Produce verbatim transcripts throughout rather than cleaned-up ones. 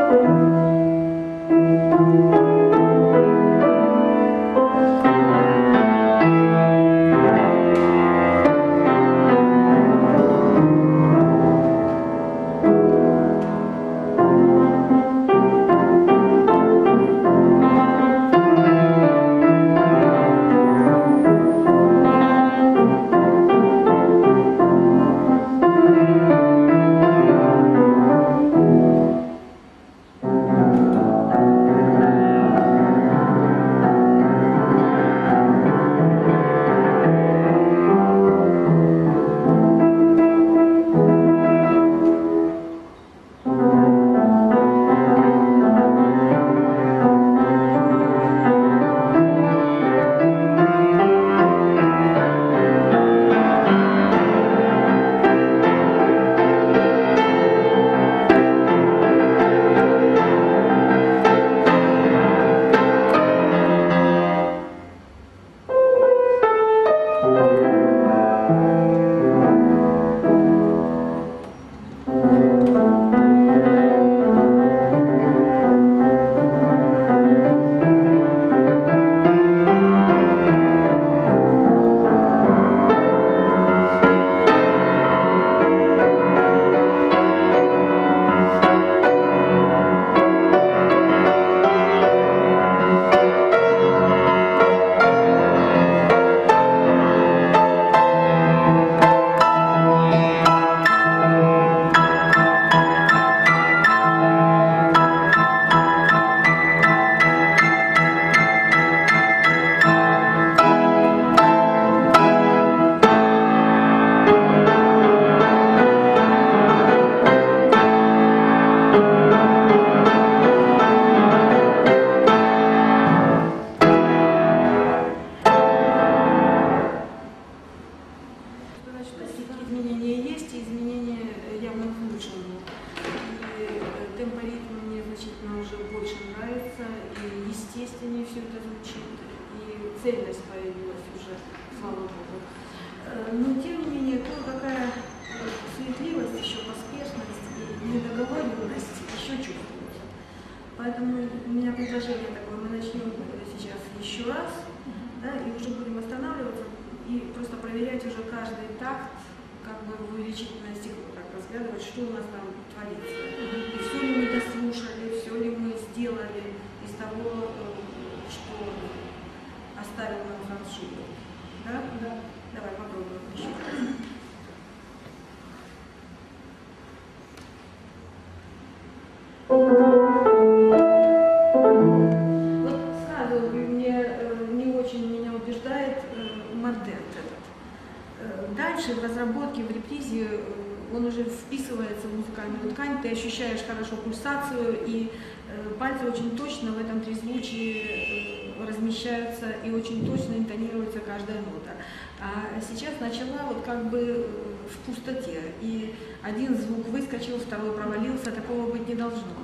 естественнее все это звучит, и цельность появилась уже, слава Богу. Но тем не менее, то какая суетливость, еще поспешность и недоговоренность еще чувствуется. Поэтому у меня предложение такое, мы начнем сейчас еще раз, да, и уже будем останавливаться и просто проверять уже каждый такт, как бы в увеличительное стекло, так разглядывать, что у нас там творится. И все ли мы дослушали, все ли мы сделали из того, что оставил нам Франц Шуберт. Да? Да. Давай попробуем еще раз. Вот сразу мне не очень меня убеждает мордент этот. Дальше в разработке, в репризе он уже вписывается в музыкальную ткань, ты ощущаешь хорошо пульсацию, и пальцы очень точно в этом трезвучии размещаются, и очень точно интонируется каждая нота. А сейчас начала вот как бы в пустоте, и один звук выскочил, второй провалился, такого быть не должно.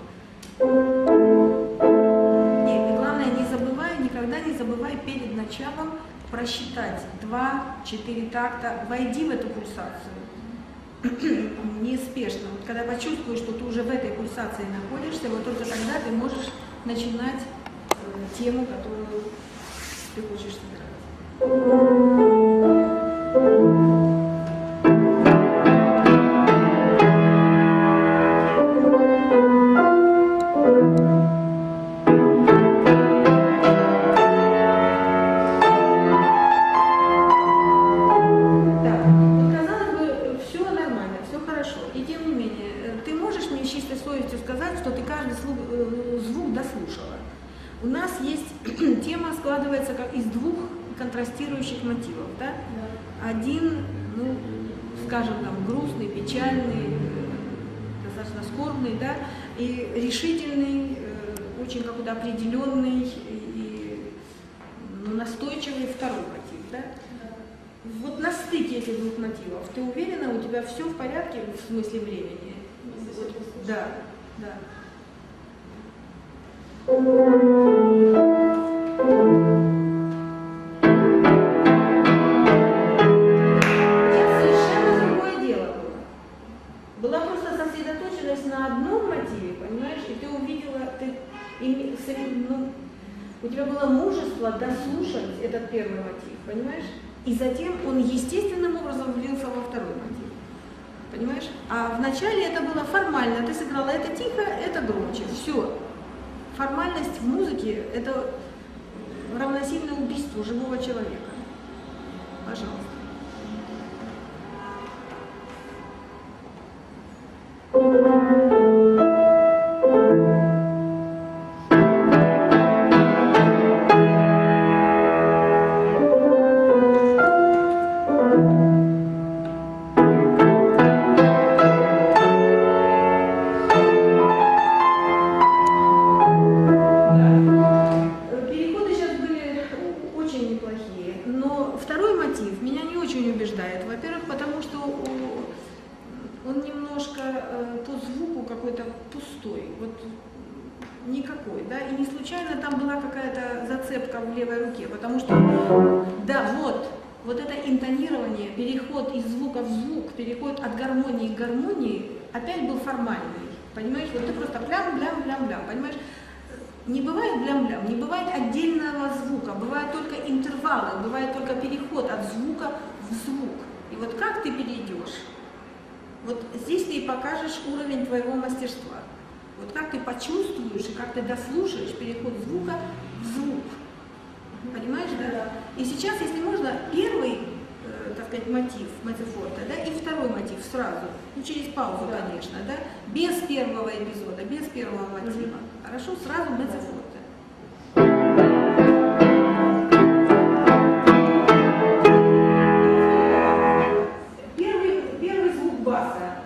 И главное, не забывай, никогда не забывай перед началом просчитать два-четыре такта, войди в эту пульсацию. Неспешно. Вот когда почувствуешь, что ты уже в этой пульсации находишься, вот только тогда ты можешь начинать э, тему, которую ты хочешь сыграть. У нас есть тема, складывается как из двух контрастирующих мотивов. Да? Да. Один, ну, скажем, там, грустный, печальный, достаточно скорбный, да? И решительный, очень какой-то определенный и ну, настойчивый второй мотив. Да? Да. Вот на стыке этих двух мотивов ты уверена, у тебя все в порядке в смысле времени? Вот, да, да. Сейчас совершенно другое дело было. Была просто сосредоточенность на одном мотиве, понимаешь, и ты увидела У тебя было мужество дослушать этот первый мотив, понимаешь? И затем он естественным образом влился во второй мотив. Понимаешь? А вначале это было формально. Ты сыграла это тихо, это громче. Все. Формальность в музыке – это равносильно убийству живого человека. Пожалуйста. Никакой, да, и не случайно там была какая-то зацепка в левой руке, потому что, да, вот, вот это интонирование, переход из звука в звук, переход от гармонии к гармонии опять был формальный, понимаешь, вот ты просто блям-блям-блям-блям, понимаешь, не бывает блям-блям, не бывает отдельного звука, бывают только интервалы, бывает только переход от звука в звук, и вот как ты перейдешь, вот здесь ты и покажешь уровень твоего мастерства. Вот как ты почувствуешь и как ты дослушаешь переход звука в звук. Понимаешь, да? И сейчас, если можно, первый, э, так сказать, мотив мецефорта, да, и второй мотив сразу, ну, через паузу, да, конечно, да, без первого эпизода, без первого мотива. Mm-hmm. Хорошо, сразу мецефорта. Первый, первый звук баса.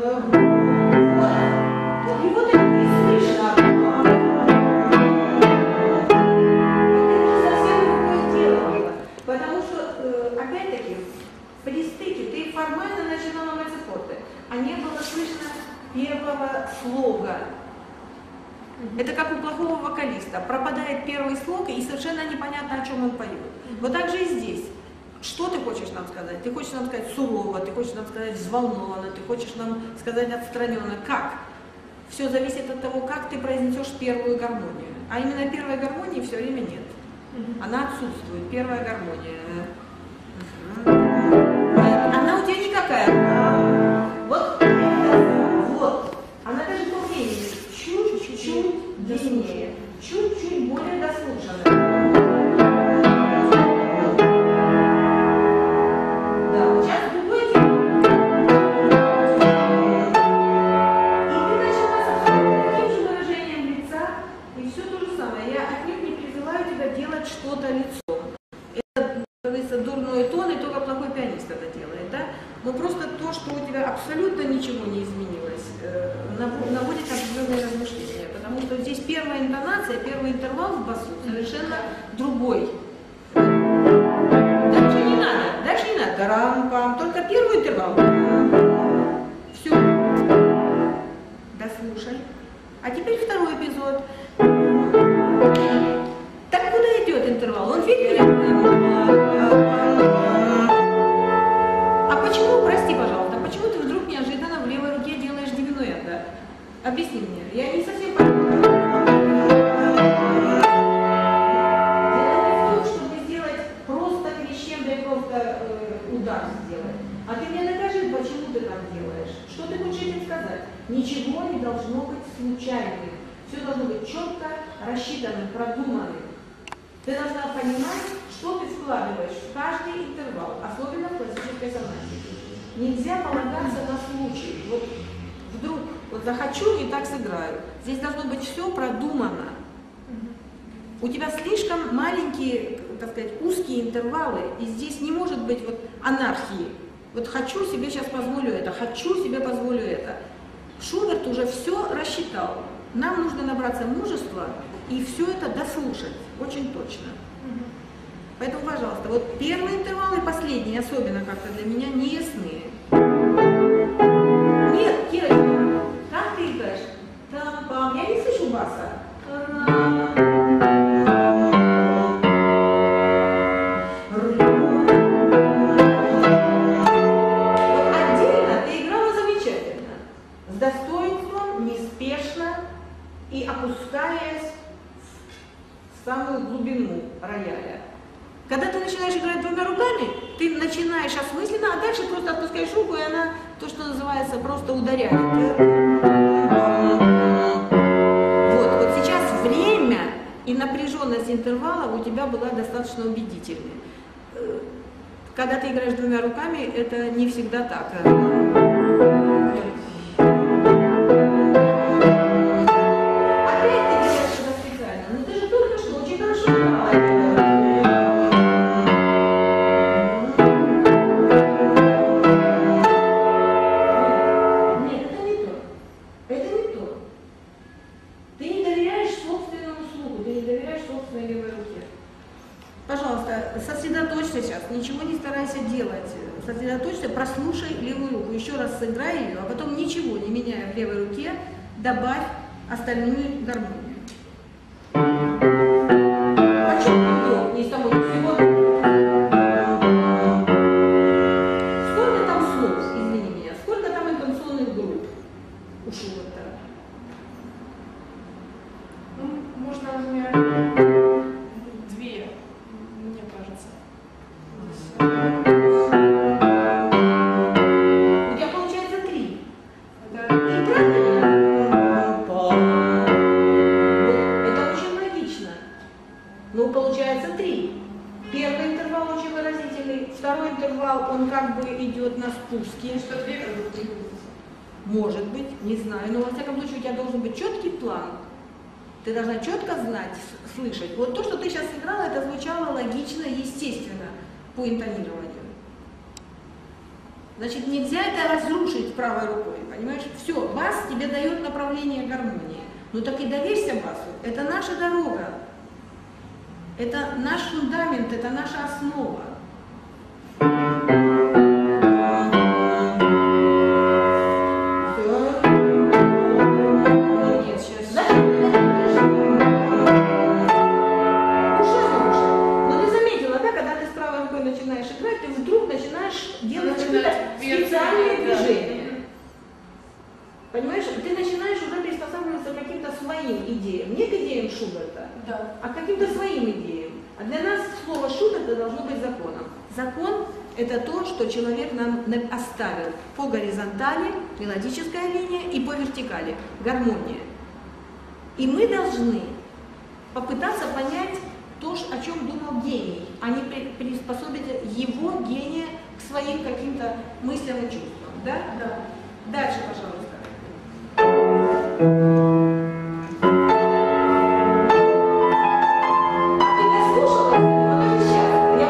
Слога. Это как у плохого вокалиста. Пропадает первый слог, и совершенно непонятно, о чем он поет. Вот так же и здесь. Что ты хочешь нам сказать? Ты хочешь нам сказать сурово, ты хочешь нам сказать взволнованно, ты хочешь нам сказать отстраненно. Как? Все зависит от того, как ты произнесешь первую гармонию. А именно первой гармонии все время нет. Она отсутствует. Первая гармония. Она у тебя никакая. Вот. Вот. Она даже по времени чуть-чуть длиннее, чуть-чуть более дослушанная. Да, сейчас другой день. И ты начала с таким же выражением лица, и все то же самое. Я отнюдь не призываю тебя делать что-то лицом. Это, как говорится, дурной тон, и только плохой пианист это делает, да? Но просто то, что у тебя абсолютно ничего не изменилось, наводит определенные размышления, потому что здесь первая интонация, первый интервал в басу совершенно другой. Дальше не надо, дальше не надо, тарам-пам, только первый интервал. Все. Дослушай. А теперь второй эпизод. Так куда идет интервал? Он ведь почему, прости, пожалуйста, почему ты вдруг неожиданно в левой руке делаешь диминуэт? Объясни мне, я не совсем понимаю. Дело не в том, чтобы сделать просто крещендо и просто э, удар сделать. А ты мне докажи, почему ты так делаешь. Что ты хочешь этим сказать? Ничего не должно быть случайным. Все должно быть четко рассчитанным, продуманным. Ты должна понимать, что ты вкладываешь в каждый интервал, особенно в классической сонате. Нельзя полагаться на случай. Вот вдруг вот захочу и так сыграю. Здесь должно быть все продумано. У тебя слишком маленькие, так сказать, узкие интервалы, и здесь не может быть вот анархии. Вот хочу себе сейчас позволю это, хочу себе позволю это. Шуберт уже все рассчитал. Нам нужно набраться мужества и все это дослушать очень точно. Поэтому, пожалуйста, вот первый интервал и последний, особенно как-то для меня, не ясны. Нет, Кирочка, как ты играешь? Там-пам, я не слышу баса. Вот отдельно ты играла замечательно, с достоинством, неспешно и опускаясь в самую глубину рояля. Когда ты начинаешь играть двумя руками, ты начинаешь осмысленно, а дальше просто отпускаешь руку, и она, то, что называется, просто ударяет. Вот, вот сейчас время и напряженность интервала у тебя была достаточно убедительной. Когда ты играешь двумя руками, это не всегда так. Сосредоточься сейчас, ничего не старайся делать. Сосредоточься, прослушай левую руку, еще раз сыграй ее, а потом ничего не меняя в левой руке, добавь остальную гармонию. Почему вдруг не с тобой всего? Сколько там слов, извини меня, сколько там интонационных групп у Шуберта? Ну, можно, например, две, мне кажется. У тебя получается три. Да. И правильно? Это очень логично. Ну, получается три. Первый интервал очень выразительный, второй интервал, он как бы идет на спуске. Что две как бы не будет. Может быть, не знаю, но во всяком случае у тебя должен быть четкий план. Ты должна четко знать, слышать. Вот то, что ты сейчас сыграла, это звучало логично, естественно по интонированию. Значит, нельзя это разрушить правой рукой, понимаешь? Все, бас тебе дает направление гармонии. Ну так и доверься басу. Это наша дорога. Это наш фундамент, это наша основа. Понимаешь, ты начинаешь уже приспосабливаться к каким-то своим идеям, не к идеям Шуберта, Да. а к каким-то своим идеям. А для нас слово Шуберта должно быть законом. Закон – это то, что человек нам оставил по горизонтали, мелодическая линия, и по вертикали, гармония. И мы должны попытаться понять то, о чем думал гений, а не приспособить его гения к своим каким-то мыслям и чувствам. Да? Да. Дальше, пожалуйста. А ты не слушала? Вот сейчас. Я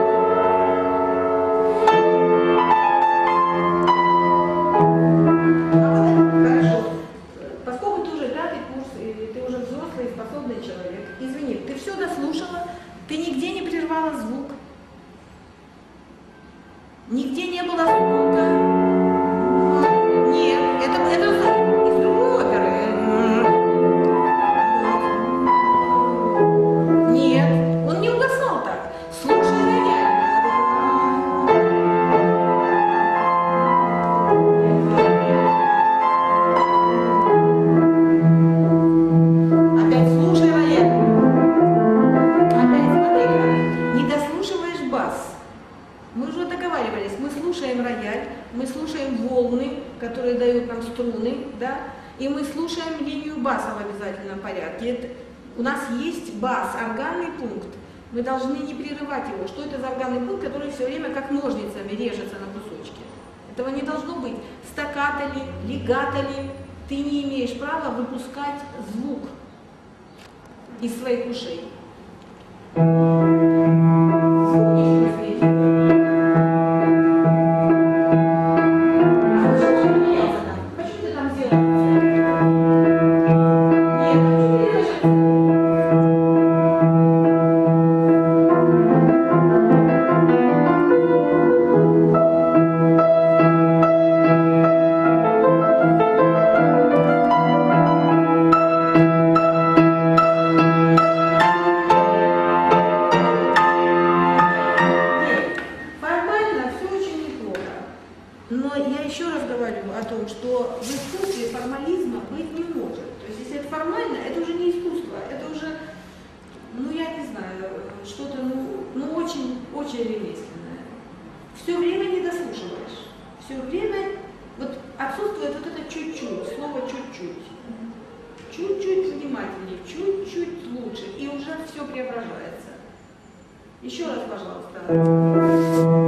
Хорошо. Поскольку ты уже пятый курс, и ты уже взрослый и способный человек, извини, ты все дослушала, ты нигде не прервала звук, нигде не было звука. Нет, это, это из другой оперы. Нет, он не угасал так. Слушай рояль. Опять слушай рояль. Опять смотри-ка, не дослушиваешь бас. Мы уже договаривались, мы слушаем рояль, мы слушаем волны, которые дают нам струны, да, и мы слушаем линию баса в обязательном порядке. Это, у нас есть бас, органный пункт. Мы должны не прерывать его. Что это за органный пункт, который все время как ножницами режется на кусочки? Этого не должно быть. Стаккато ли, легато ли, ты не имеешь права выпускать звук из своих ушей. Звук не слышишь. все время вот отсутствует вот это чуть-чуть, слово чуть-чуть. Чуть-чуть внимательнее, чуть-чуть лучше, и уже все преображается. Еще раз, пожалуйста.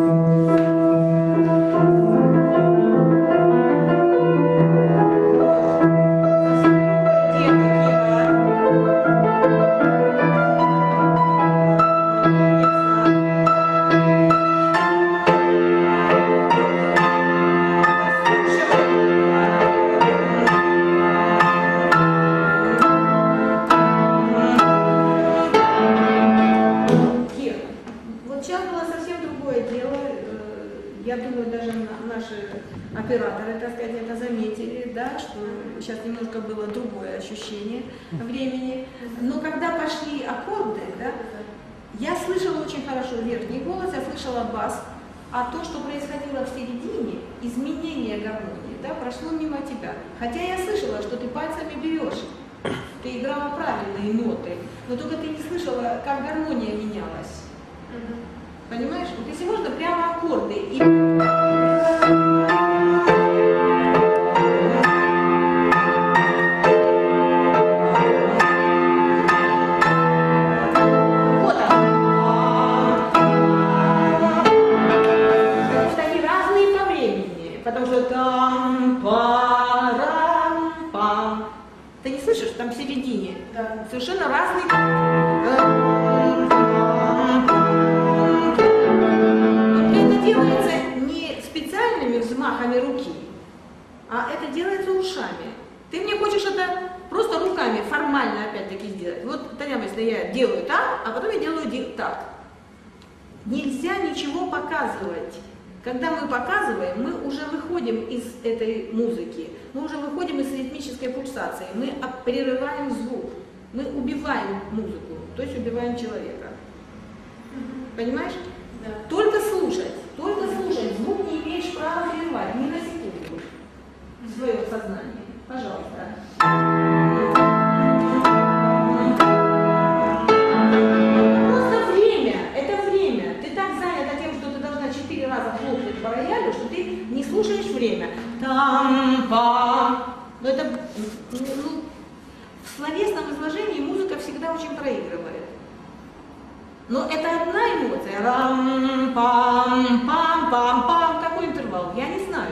Операторы, так сказать, это заметили, да, что сейчас немножко было другое ощущение времени. Но когда пошли аккорды, да, я слышала очень хорошо верхний голос, я слышала бас, а то, что происходило в середине, изменение гармонии, да, прошло мимо тебя. Хотя я слышала, что ты пальцами берешь, ты играла правильные ноты, но только ты не слышала, как гармония менялась. Понимаешь? Вот если можно, прямо аккорды. И... Там в середине. Да. Совершенно разные. Это делается не специальными взмахами руки, а это делается ушами. Ты мне хочешь это просто руками формально опять-таки сделать. Вот, Татьяна, если я делаю так, а потом я делаю так. Нельзя ничего показывать. Когда мы показываем, мы уже выходим из этой музыки, мы уже выходим из ритмической пульсации, мы прерываем звук, мы убиваем музыку, то есть убиваем человека. Понимаешь? Да. Только слушать, только слушать, звук не имеешь права прерывать, ни на секунду в своем сознании. Пожалуйста. По роялю, что ты не слушаешь время. Там-пам. Но это, ну, в словесном изложении музыка всегда очень проигрывает. Но это одна эмоция. Рам-пам-пам-пам-пам. Какой интервал? Я не знаю.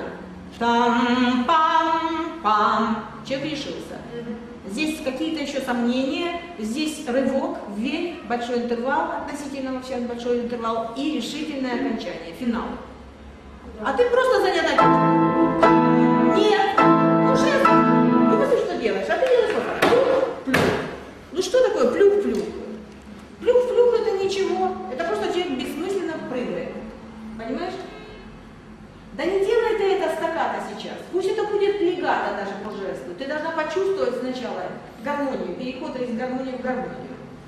Там-пам-пам. Человек решился. Здесь какие-то еще сомнения, здесь рывок, вверх, большой интервал, относительно вообще большой интервал, и решительное окончание, финал. А ты просто занята. Нет, ну шест, ну посмотри, что делаешь, а ты делаешь вот так. Плюх. Ну что такое плюх-плюх? Плюх-плюх это ничего, это просто человек бессмысленно прыгает. Понимаешь? Да не делай ты это стаккато сейчас, пусть это будет легато даже по жесту. Ты должна почувствовать сначала гармонию, переход из гармонии в гармонию.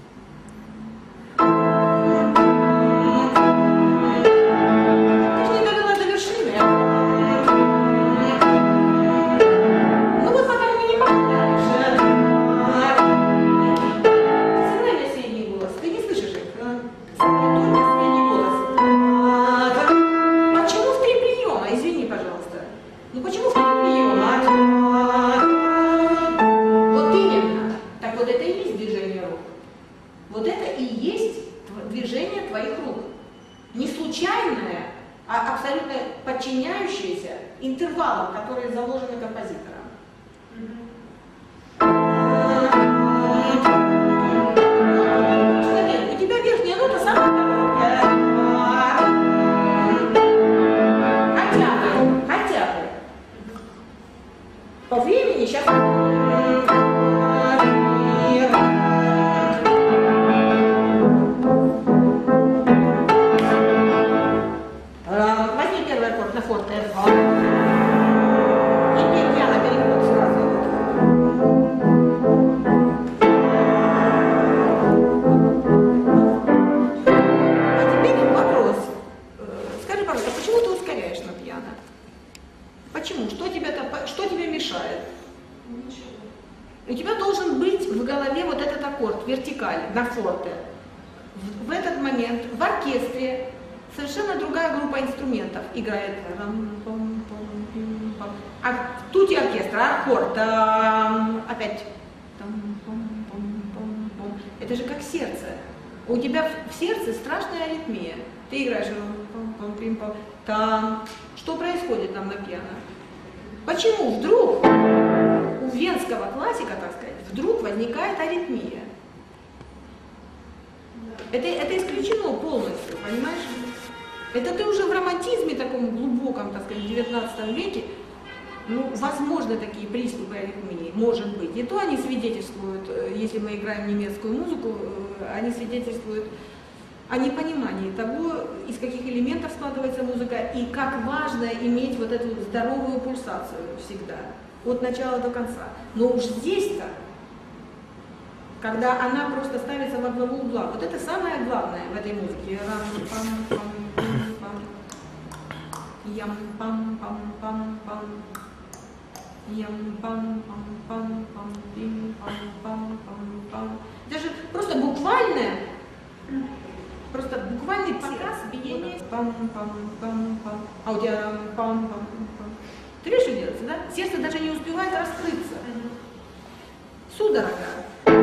Подчиняющиеся интервалам, которые заложены композитором. Смотри, у тебя верхняя нота самая короткая. Хотя бы, хотя бы. По времени сейчас... На форте. И пиано переход сразу. А теперь вопрос. Скажи, пожалуйста, почему ты ускоряешь на пиано? Почему? Что тебе, что тебе мешает? Ничего. У тебя должен быть в голове вот этот аккорд, вертикаль, на форте. В этот момент в оркестре совершенно другая группа инструментов играет. А тут и оркестр, аккорд, опять. Это же как сердце. У тебя в сердце страшная аритмия. Ты играешь там. Что происходит там на пиано? Почему вдруг у венского классика, так сказать, вдруг возникает аритмия? Это, это исключено полностью, понимаешь? Это ты уже в романтизме таком глубоком, так сказать, в девятнадцатом веке, ну, возможны такие приступы аритмии, может быть. И то они свидетельствуют, если мы играем немецкую музыку, они свидетельствуют о непонимании того, из каких элементов складывается музыка, и как важно иметь вот эту здоровую пульсацию всегда, от начала до конца. Но уж здесь-то, когда она просто ставится во главу угла, вот это самое главное в этой музыке. Ям-пам-пам-пам-пам. Ям-пам-пам-пам-пам-пам-пам-пам. Даже просто буквальное, просто буквальный показ биения. Пам-пам-пам-пам. А у тебя пам-пам-пам. Ты видишь, что делается, да? Сердце даже не успевает раскрыться. Судорога.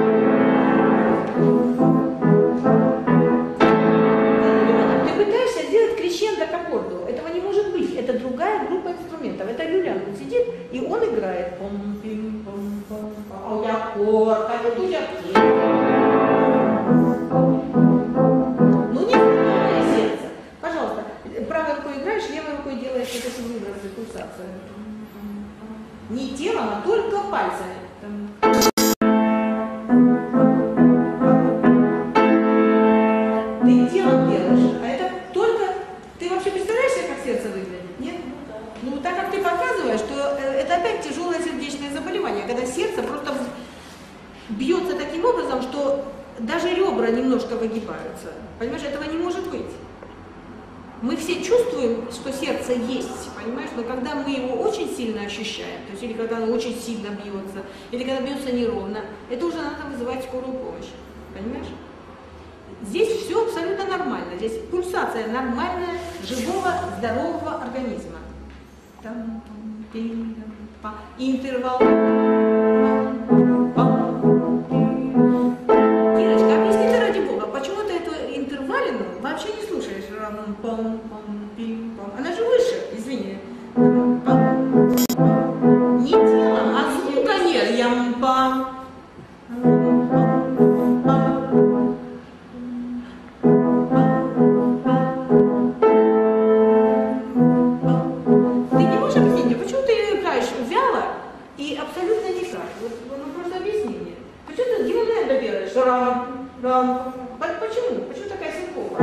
Ты пытаешься сделать крещендо к аккорду. Этого не может быть. Это другая группа инструментов. Это люлян. Он сидит и он играет. Пом-пим-пом-пом-пом. А у тебя аккорд, а вот у тебя актив. Ну не знаю, сердце. Пожалуйста, правой рукой играешь, левой рукой делаешь вот эти выбросы, пульсацию. Не телом, а только пальцами. Ты телом делаешь, а это только... Ты вообще представляешь себе, как сердце выглядит? Нет? Ну, так как ты показываешь, что это опять тяжелое сердечное заболевание, когда сердце просто бьется таким образом, что даже ребра немножко выгибаются. Понимаешь, этого не может быть. Мы все чувствуем, что сердце есть, понимаешь, но когда мы его очень сильно ощущаем, то есть или когда оно очень сильно бьется, или когда бьется неровно, это уже надо вызывать скорую помощь, понимаешь? Здесь все абсолютно нормально, здесь пульсация нормальная, живого, здорового организма. И интервал. Ирочка, объясни ты ради Бога, почему ты эту интервалину вообще не слушаешь? Она же выше, извини. Не телом, а звука нет. Ям-пам. Ты не можешь объяснить мне, почему ты играешь вяло и абсолютно никак? Вот, ну просто объясни мне. Почему ты диваненно делаешь? Рам, рам. Почему? Почему такая синкопа?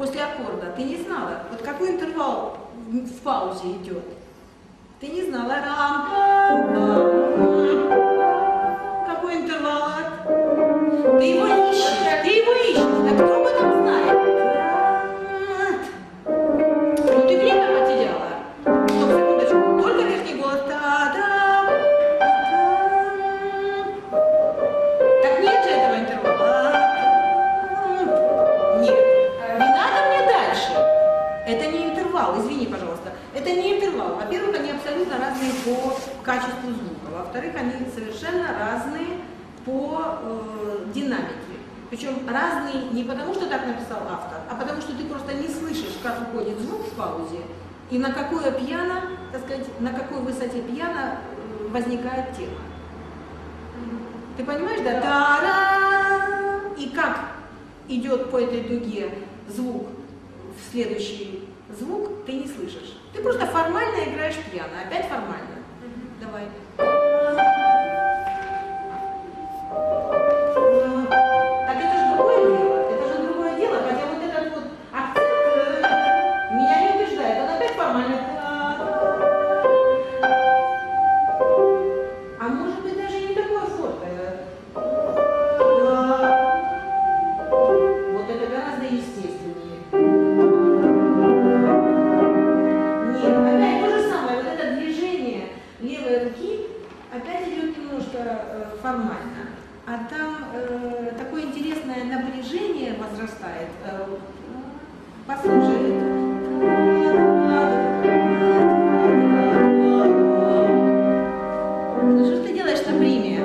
после аккорда, ты не знала, вот какой интервал в паузе идет. Ты не знала, какой интервал. Ты его ищешь, ты его ищешь, да кто об этом знает? Ну ты время потеряла. Стоп, секундочку, только верхний голос. Та-да, так нет же этого интервала. Нет, не надо мне дальше. Это не интервал, извини, пожалуйста. Это не интервал. Во-первых, они абсолютно разные по качеству звука. Во-вторых, они совершенно разные по э, динамике. Причем разные не потому, что так написал автор, а потому, что ты просто не слышишь, как уходит звук в паузе и на какое пьяно, так сказать, на какой высоте пьяно э, возникает тема. Ты понимаешь, да? Та-ра! И как идет по этой дуге звук в следующий звук, ты не слышишь. Ты просто формально играешь пьяно. Опять формально. Давай. Так это же другое дело. Это же другое дело. Хотя вот этот вот акцент э, меня не убеждает. Он опять формально. А может быть даже не такое фото. Вот это гораздо естественнее. Нет, опять то же самое. Вот это движение левой руки опять идет немножко э, формально. А там э, такое интересное напряжение возрастает. Э, послушай. Ну что ж ты делаешь на приме?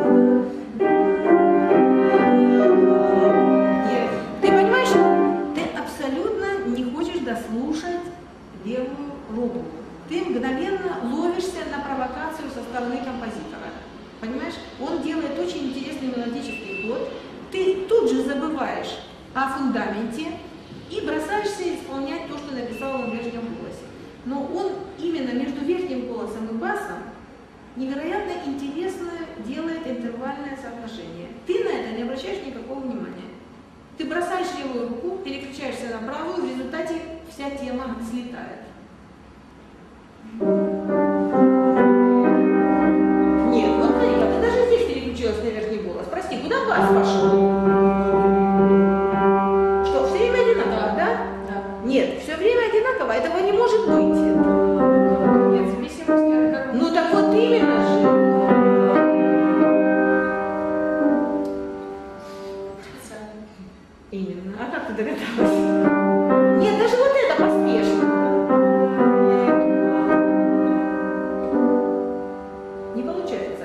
Нет. Ты понимаешь, ты абсолютно не хочешь дослушать левую руку. Ты мгновенно ловишься на провокацию со стороны композитора. Понимаешь? Он делает очень интересный мелодический ход. Ты тут же забываешь о фундаменте и бросаешься исполнять то, что написал он в верхнем голосе. Но он именно между верхним голосом и басом невероятно интересно делает интервальное соотношение. Ты на это не обращаешь никакого внимания. Ты бросаешь левую руку, переключаешься на правую, в результате вся тема слетает. Нет, вот смотри, ты даже здесь переключилась на верхний голос. Прости, куда бас пошел? Что, все время одинаково, да? Да. Нет, все время одинаково, этого не может быть. Нет, в зависимости от... Ну так вот именно же. Именно. А как ты догадалась? Нет, даже вот это поспешно. Не получается.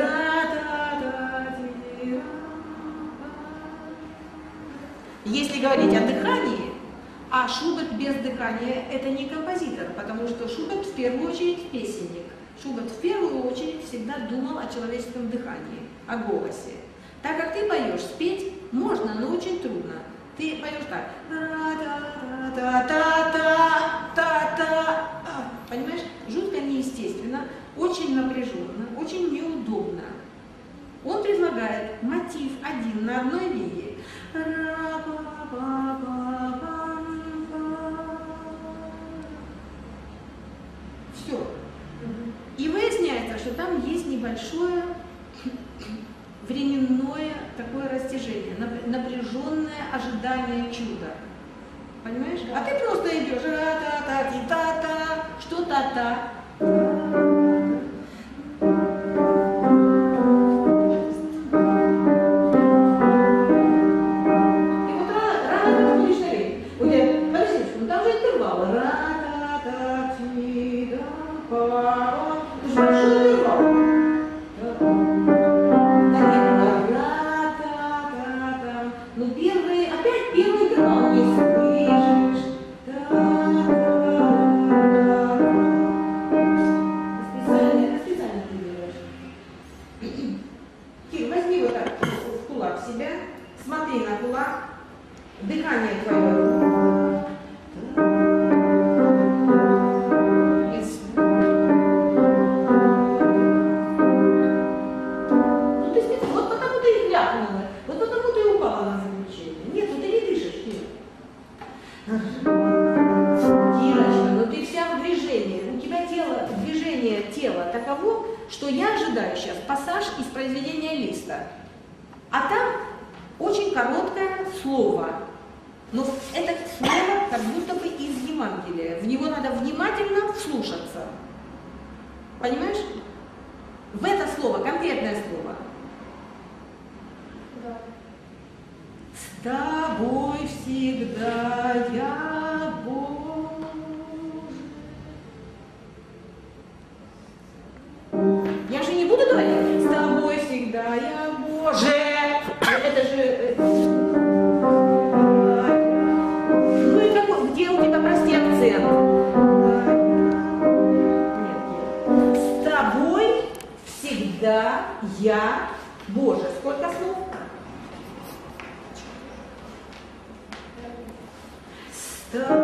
Если говорить о дыхании, а Шуберт без дыхания – это не композитор, потому что Шуберт в первую очередь песенник. Шуберт в первую очередь всегда думал о человеческом дыхании, о голосе. Так как ты поешь, спеть можно, но очень трудно. Ты поешь так. Понимаешь? Жутко неестественно, очень напряженно, очень неудобно. Он предлагает мотив один на одной линии. Все. И выясняется, что там есть небольшое временное такое растяжение, напряженное ожидание чуда. Понимаешь? А ты просто идешь, та-та-та-та-та, что та-та. И вот рано ты будешь на рейд. Вот я, подожди, ну там же интервал. Ра-та-та-ти-да-па. Ты же большой интервал. Ну первый, опять первый интервал не слышишь. Специально, специально ты делаешь. Кир, возьми вот так в кулак себя, смотри на кулак, дыхание твое. положение тела таково, что я ожидаю сейчас пассаж из произведения Листа. А там очень короткое слово. Но это слово как будто бы из Евангелия. В него надо внимательно вслушаться. Понимаешь? В это слово, конкретное слово. Да. С тобой всегда я, Боже. Я же не буду говорить, с тобой всегда я, Боже. Это же... Ну и какой, где у тебя, прости, акцент? Нет, нет. С тобой всегда я, Боже. Сколько слов? С тобой.